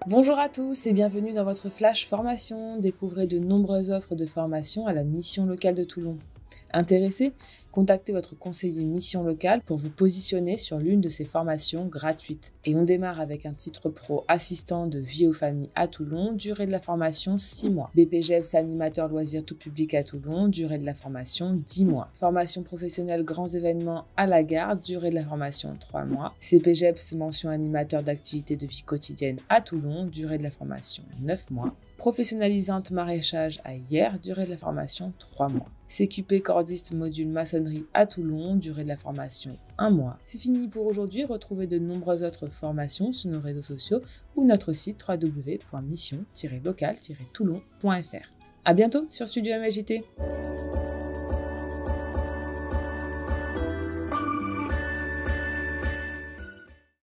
Bonjour à tous et bienvenue dans votre Flash Formation. Découvrez de nombreuses offres de formation à la mission locale de Toulon. Intéressé? Contactez votre conseiller mission locale pour vous positionner sur l'une de ces formations gratuites. Et on démarre avec un titre pro assistant de vie aux familles à Toulon, durée de la formation 6 mois. BPGEPS animateur loisirs tout public à Toulon, durée de la formation 10 mois. Formation professionnelle grands événements à la Garde, durée de la formation 3 mois. CPGEPS mention animateur d'activités de vie quotidienne à Toulon, durée de la formation 9 mois. Professionnalisante maraîchage à Hyères, durée de la formation 3 mois. CQP cordiste module maçonnerie à Toulon, durée de la formation 1 mois. C'est fini pour aujourd'hui, retrouvez de nombreuses autres formations sur nos réseaux sociaux ou notre site www.mission-local-toulon.fr. À bientôt sur Studio MJT.